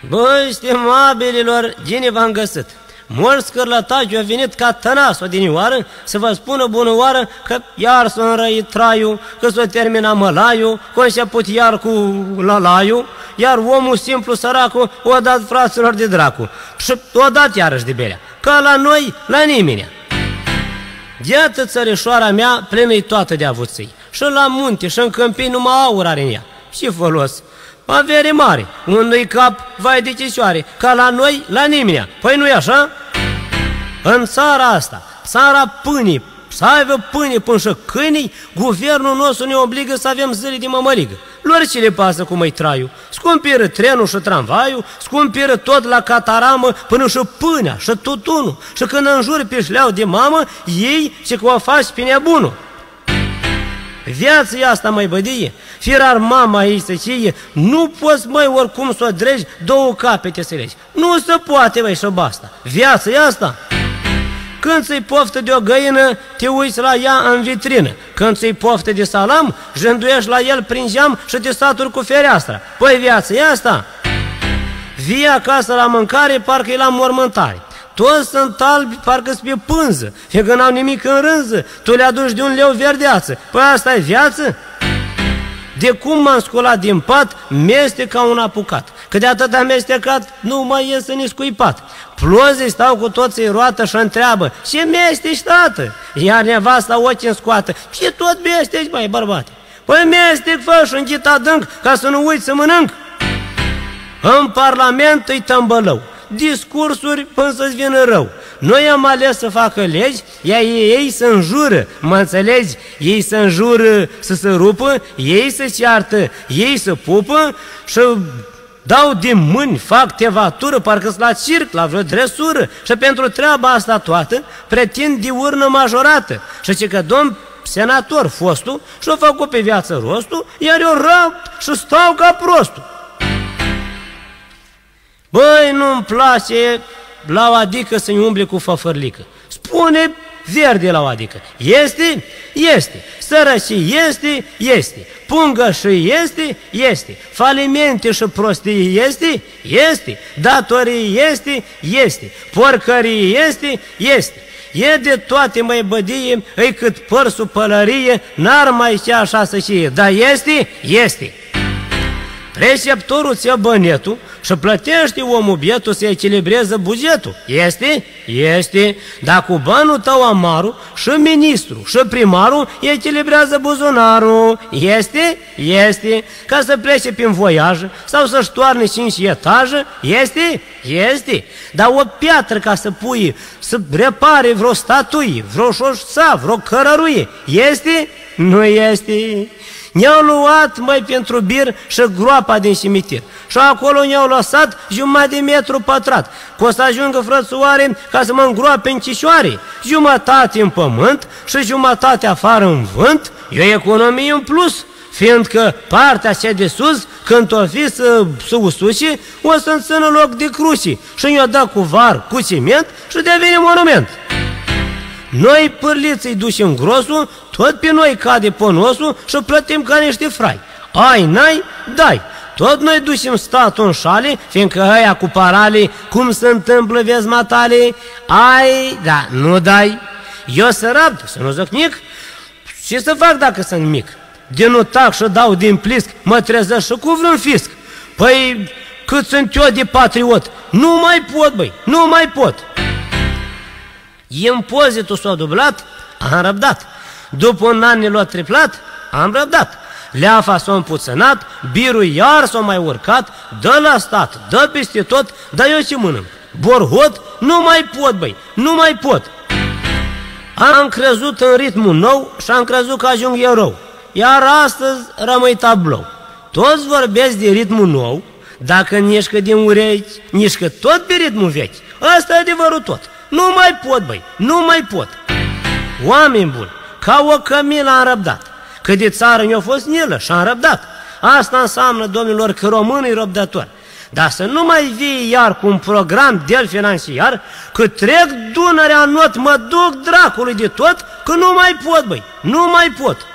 Băi, stimabililor, gine v-am găsit. Mulți scârlătași au venit ca tănas odinioară să vă spună bună oară că iar s-a înrăit traiul, că s-a terminat mălaiul, că a început iar cu lalaiul, iar omul simplu săracul o dat fraților de dracu și o dat iarăși de berea, ca la noi, la nimeni. Iată țărișoara mea plină-i toată de avuții, și la munte și în câmpii numai aur are în ea. Și folos? Avere mare, unui cap, vai de cișoare, ca la noi, la nimeni. Păi nu-i așa? În țara asta, țara pâinii, să aibă pâine până și câinii, guvernul nostru ne obligă să avem zile de mămăligă. Lor ce le pasă cum îi traiu? Scumpiră trenul și tramvaiul, scumpiră tot la cataramă până și pâinea și tutunul. Și când înjuri pe șleau de mamă, ei și că o faci pe nebunul. Viața e asta, măi bădie, firar mama ei să știe, nu poți, măi, oricum să o dregi, două capete să legi. Nu se poate, măi, și basta. Viața e asta. Când ți-i poftă de o găină, te uiți la ea în vitrină. Când ți-i poftă de salam, jânduiești la el prin geam și te saturi cu fereastra. Păi viața e asta. Vii acasă la mâncare, parcă e la mormântare. Toți sunt albi, parcă-s pe pânză, fie că n-au nimic în rânză, tu le aduci de un leu verdeață. Păi asta e viață? De cum m-am sculat din pat, mi-este ca un apucat, că de atât amestecat nu mai iese nici scuipat. Plozii stau cu toții roată și întreabă, ce mestești, tată? Iar nevasta ochi în scoată, ce tot mestești, băi, bărbate? Păi mestec, fă și înghit adânc, ca să nu uiți să mănânc. În parlament îi tămbălău, discursuri până să-ți vină rău. Noi am ales să facă legi, iar ei să înjură, mă înțelegi? Ei să înjură să se rupă, ei să ceartă, ei să pupă și dau din mâini, fac tevatură, parcă-s la circ, la vreo dresură. Și pentru treaba asta toată pretind diurnă majorată. Și ce că domn senator fostul și-o făcut pe viață rostul, iar eu rău și stau ca prostul. Băi, nu-mi place la o adică să-i umble cu făfărlică. Spune verde la o adică. Este? Este. Sărăcie este? Este. Pungă și este? Este. Falimente și prostii este? Este. Datorii este? Este. Porcării este? Este. E de toate, măi bădie, îi cât părsul pălărie, n-ar mai știa așa să știe. Dar este? Este. Preceptorul ți-a bănetul și plătește omul bietul să echilibreze bugetul. Este? Este. Dar cu banul tău amarul și ministru și primarul echilibrează buzunarul. Este? Este. Ca să plece prin voiajă sau să-și toarne 5 etaje. Este? Este. Dar o piatră ca să pui, să repare vreo statuie, vreo șoșța, vreo cărăruie. Este? Nu este. Ne-au luat, măi, pentru bir și groapa din cimitir. Și acolo ne-au lăsat jumătate de metru pătrat. Că o să ajungă, frățioare, ca să mă îngroape în cișoare. Jumătate în pământ și jumătate afară în vânt. E o economie în plus, fiindcă partea cea de sus, când o fi să usuce, o să-mi țină loc de cruci. Și ne-o dă cu var, cu ciment și devine monument. Noi pârliți-i ducem grosul, tot pe noi cade ponosul și plătim ca niște frai. Ai, n-ai, dai. Tot noi ducem statul în șale, fiindcă ăia cu parale, cum se întâmplă, vezi, matale? Ai, da, nu dai. Eu să rabd, să nu zăcnic. Ce să fac dacă sunt mic? De nu tac și dau din plisc, mă trezesc și cu vreun fisc. Păi, cât sunt eu de patriot, nu mai pot, băi, nu mai pot. Impozitul s-a dublat, am răbdat. După un an ne l-a triplat, am răbdat. Leafa s-a împuțănat, birul iar s-a mai urcat, dă la stat, dă peste tot, dar eu ce mănânc? Borhot? Nu mai pot, băi, nu mai pot. Am crezut în ritmul nou și am crezut că ajung eu rău. Iar astăzi rămâi tablou. Toți vorbesc de ritmul nou, dacă nișcă din urechi, nișcă tot pe ritmul vechi. Asta e adevărul tot. Nu mai pot, băi, nu mai pot. Oameni buni, ca o cămilă am răbdat, că de țară mi-a fost nilă și am răbdat. Asta înseamnă, domnilor, că românul e răbdător. Dar să nu mai vii iar cu un program de-l financiar, că trec Dunărea în not, mă duc dracului de tot, că nu mai pot, băi, nu mai pot.